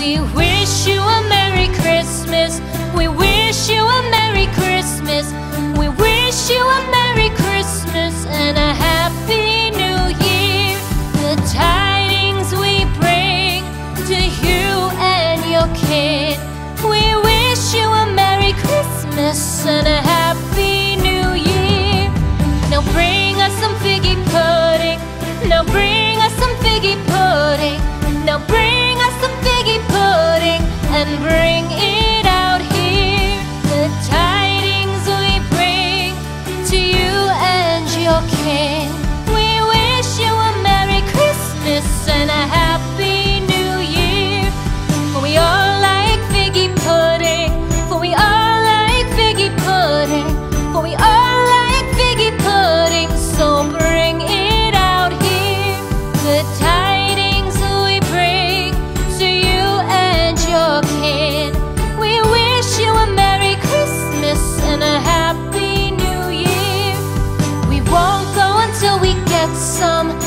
We wish you a Merry Christmas. We wish you a Merry Christmas. We wish you a Merry Christmas and a Happy New Year. The tidings we bring to you and your kid. We wish you a Merry Christmas and a Happy New Year. Now bring us some figgy pudding. Now bring us some figgy pudding. Now bring us some figgy pudding and bring it out here. The tidings we bring to you and your king. We wish you a Merry Christmas and a Happy New Year. For we all like figgy pudding. For we all like figgy pudding. For we all like figgy pudding. So bring it out here. The tidings we bring to you and your kid. We wish you a Merry Christmas and a Happy New Year. We won't go until we get some.